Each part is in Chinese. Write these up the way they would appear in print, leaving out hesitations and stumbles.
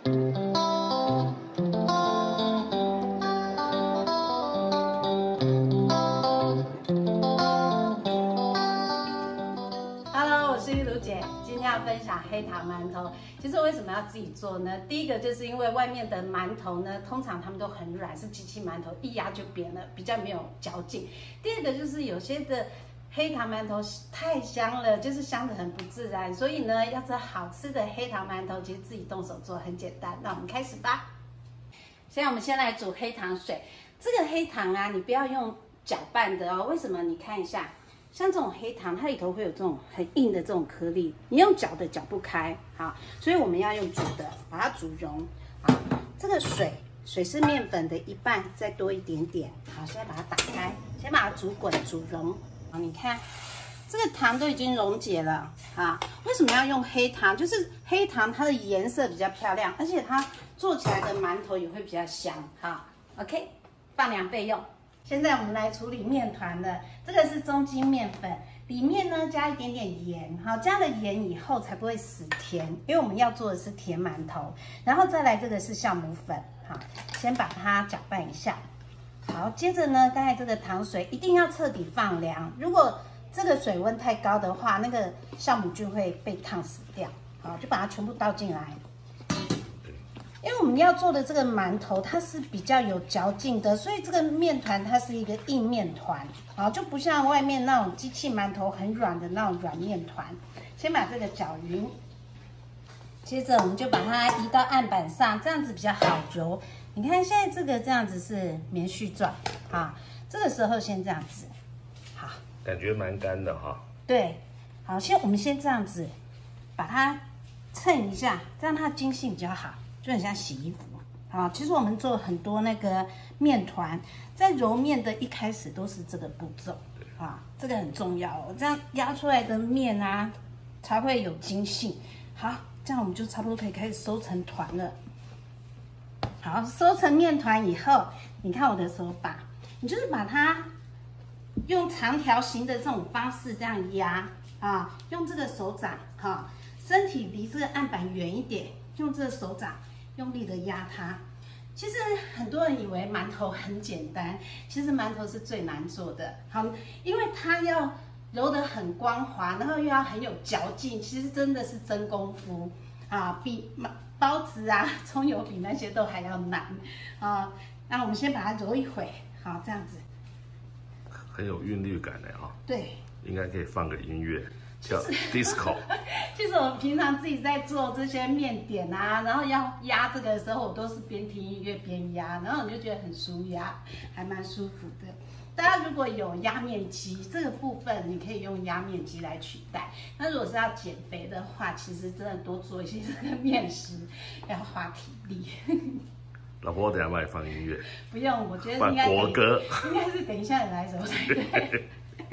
Hello， 我是玉茹姐，今天要分享黑糖馒头。其实为什么要自己做呢？第一个就是因为外面的馒头呢，通常它们都很软，是机器馒头，一压就扁了，比较没有嚼劲。第二个就是有些的黑糖馒头太香了，就是香得很不自然，所以呢，要吃好吃的黑糖馒头，其实自己动手做很简单。那我们开始吧。现在我们先来煮黑糖水。这个黑糖啊，你不要用搅拌的哦。为什么？你看一下。像这种黑糖，它里头会有这种很硬的这种颗粒，你用搅的搅不开，好，所以我们要用煮的，把它煮溶。好，这个水是面粉的一半，再多一点点。好，现在把它打开，先把它煮滚煮溶。好，你看这个糖都已经溶解了。啊，为什么要用黑糖？就是黑糖它的颜色比较漂亮，而且它做起来的馒头也会比较香。好 ，OK， 放2倍用。现在我们来处理面团了，这个是中筋面粉，里面呢加一点点盐，好，加了盐以后才不会死甜，因为我们要做的是甜馒头。然后再来这个是酵母粉，好，先把它搅拌一下。好，接着呢，刚才这个糖水一定要彻底放凉，如果这个水温太高的话，那个酵母菌会被烫死掉。好，就把它全部倒进来。因为我们要做的这个馒头，它是比较有嚼劲的，所以这个面团它是一个硬面团，好，就不像外面那种机器馒头很软的那种软面团。先把这个搅匀，接着我们就把它移到案板上，这样子比较好揉。你看现在这个这样子是棉絮状，啊，这个时候先这样子，好， 感觉蛮干的哈。 对，好，我们先这样子把它称一下，这样它筋性比较好。就很像洗衣服，好，其实我们做很多那个面团，在揉面的一开始都是这个步骤，啊，这个很重要哦，这样压出来的面啊才会有筋性。好，这样我们就差不多可以开始收成团了。好，收成面团以后，你看我的手把，你就是把它用长条形的这种方式这样压啊，用这个手掌，哈，身体离这个案板远一点，用这个手掌。用力的压它。其实很多人以为馒头很简单，其实馒头是最难做的。好，因为它要揉得很光滑，然后又要很有嚼劲，其实真的是真功夫啊，比包子啊、葱油饼那些都还要难啊。那我们先把它揉一会，好，这样子， 很有韵律感的哈。 对， 应该可以放个音乐。叫 disco。 其实我平常自己在做这些面点啊，然后要压这个的时候，我都是边听音乐边压，然后你就觉得很舒压，还蛮舒服的。大家如果有压面机这个部分，你可以用压面机来取代。那如果是要减肥的话，其实真的多做一些这个面食，要花体力。 老婆，等一下帮你放音乐。 不用，我觉得应该国歌， 应该是等一下你来揉才对。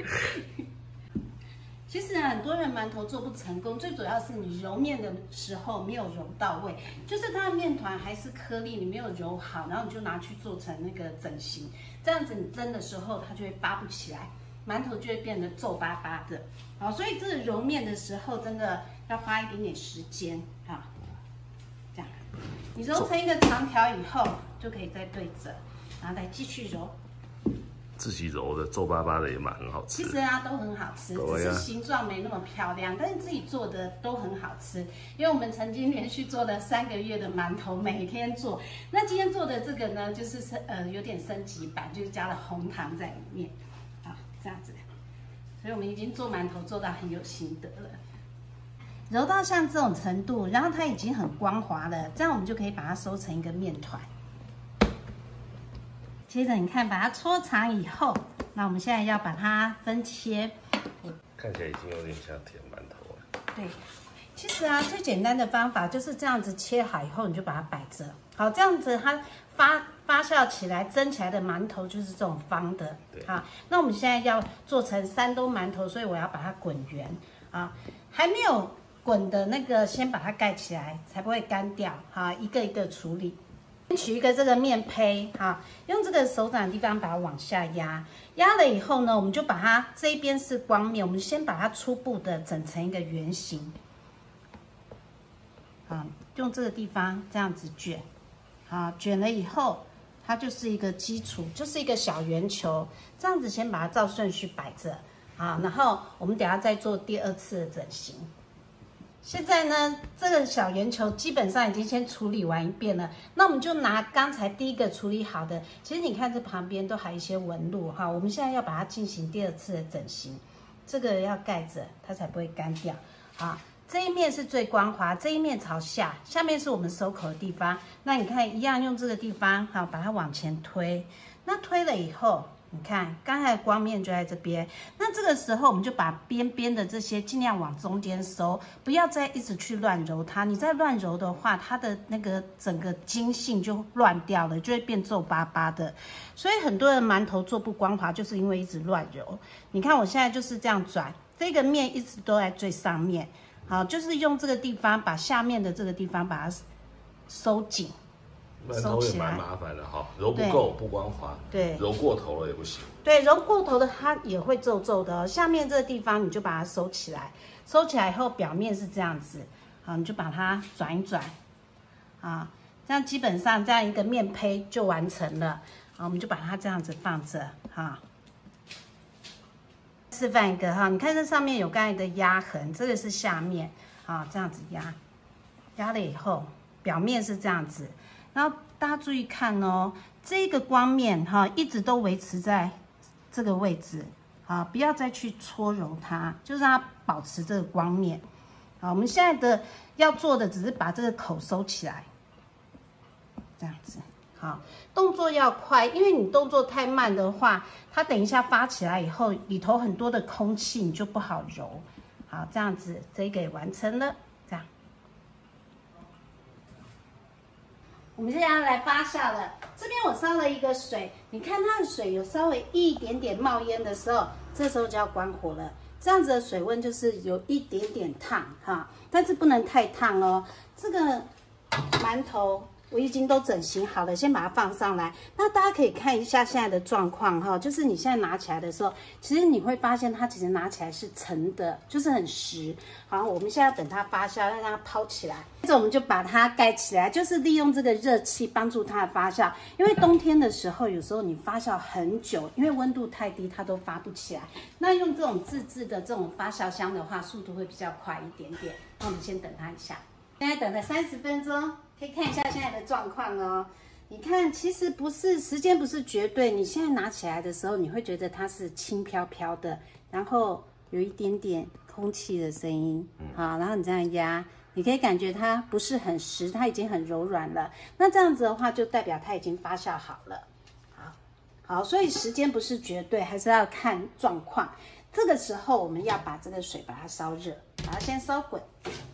其实很多人馒头做不成功，最主要是你揉面的时候没有揉到位，就是它的面团还是颗粒，你没有揉好，然后你就拿去做成那个整形，这样子你蒸的时候它就会发不起来，馒头就会变得皱巴巴的。好，所以这个揉面的时候真的要花一点点时间啊。这样，你揉成一个长条以后，就可以再对折，然后再继续揉。 自己揉的皱巴巴的也蛮很好吃。 其实啊，都很好吃，只是形状没那么漂亮，但是自己做的都很好吃。因为我们曾经连续做了3个月的馒头，每天做。那今天做的这个呢，就是有点升级版，就是加了红糖在里面，好，这样子。所以我们已经做馒头做到很有心得了。揉到像这种程度，然后它已经很光滑了，这样我们就可以把它收成一个面团。接着你看，把它搓长以后，那我们现在要把它分切。 看起来已经有点像甜馒头了。 对，其实啊，最简单的方法就是这样子切好以后，你就把它摆着。好，这样子它发酵起来、蒸起来的馒头就是这种方的。好，那我们现在要做成山东馒头，所以我要把它滚圆啊。还没有滚的那个，先把它盖起来，才不会干掉。好，一个一个处理。取一个这个面胚，哈，用这个手掌的地方把它往下压，压了以后呢，我们就把它这一边是光面，我们先把它初步的整成一个圆形。 啊，用这个地方这样子卷，好，卷了以后，它就是一个基础，就是一个小圆球，这样子先把它照顺序摆着，啊，然后我们等一下再做第2次的整形。现在呢，这个小圆球基本上已经先处理完一遍了，那我们就拿刚才第1个处理好的，其实你看这旁边都还有一些纹路哈，我们现在要把它进行第2次的整形，这个要盖着，它才不会干掉。好，这一面是最光滑，这一面朝下，下面是我们收口的地方。那你看一样用这个地方，好，把它往前推，那推了以后。你看，刚才的光面就在这边，那这个时候我们就把边边的这些尽量往中间收，不要再一直去乱揉它。你再乱揉的话，它的那个整个筋性就乱掉了，就会变皱巴巴的。所以很多人馒头做不光滑，就是因为一直乱揉。你看我现在就是这样转，这个面一直都在最上面，好，就是用这个地方把下面的这个地方把它收紧。 馒头也蛮麻烦的哈，揉不够不光滑，对，揉过头了也不行。 对，揉过头的它也会皱皱的哦。下面这个地方你就把它收起来，收起来以后表面是这样子，好，你就把它转一转，啊，这样基本上这样一个面胚就完成了。好，我们就把它这样子放着，哈。示范一个哈，你看这上面有刚才的压痕，这个是下面，啊，这样子压，压了以后表面是这样子。然后大家注意看哦，这个光面哈一直都维持在这个位置，啊，不要再去搓揉它，就让它保持这个光面。好，我们现在的要做的只是把这个口收起来，这样子。好，动作要快，因为你动作太慢的话，它等一下发起来以后，里头很多的空气你就不好揉。好，这样子这个也完成了，这样。我们现在要来发酵了，这边我烧了一个水，你看它的水有稍微一点点冒烟的时候，这时候就要关火了。这样子的水温就是有一点点烫哈，但是不能太烫哦。这个馒头我已经都整形好了，先把它放上来。那大家可以看一下现在的状况哈，就是你现在拿起来的时候，其实你会发现它其实拿起来是沉的，就是很实。好，我们现在要等它发酵，要让它抛起来。接着我们就把它盖起来，就是利用这个热气帮助它的发酵。因为冬天的时候，有时候你发酵很久，因为温度太低，它都发不起来。那用这种自制的这种发酵箱的话，速度会比较快一点点。那我们先等它一下，现在等了30分钟。可以看一下现在的状况哦，你看，其实不是时间不是绝对，你现在拿起来的时候，你会觉得它是轻飘飘的，然后有一点点空气的声音，好，然后你这样压，你可以感觉它不是很实，它已经很柔软了。那这样子的话，就代表它已经发酵好了。好，所以时间不是绝对，还是要看状况。这个时候我们要把这个水把它烧热，把它先烧滚。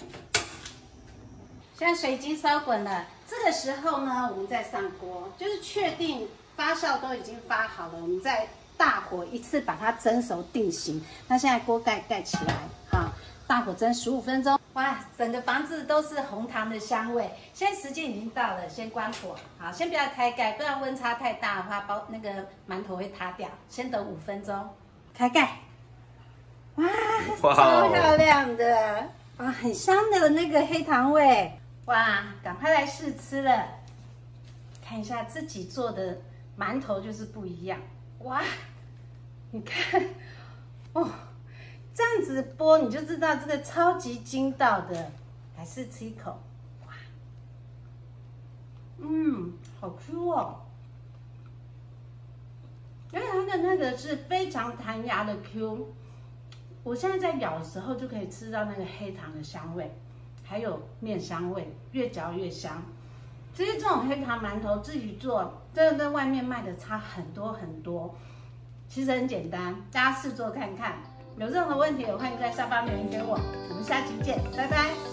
现在水已经烧滚了，这个时候呢，我们再上锅，就是确定发酵都已经发好了，我们再大火一次把它蒸熟定型。那现在锅盖起来，好，大火蒸15分钟。哇，整个房子都是红糖的香味。现在时间已经到了，先关火，好，先不要开盖，不然温差太大的话，那个馒头会塌掉。先等5分钟，开盖。哇，超漂亮的，啊，很香的那个黑糖味。哇，赶快来试吃了！看一下自己做的馒头就是不一样。哇，你看，哦，这样子剥你就知道这个超级筋道的。来试吃一口，哇，好 Q 哦！因为它的那个是非常弹牙的 Q， 我现在在咬的时候就可以吃到那个黑糖的香味。还有面香味，越嚼越香。其实这种黑糖馒头自己做，真的跟外面卖的差很多很多。其实很简单，大家试做看看。有任何问题，也欢迎在下方留言给我。我们下期见，拜拜。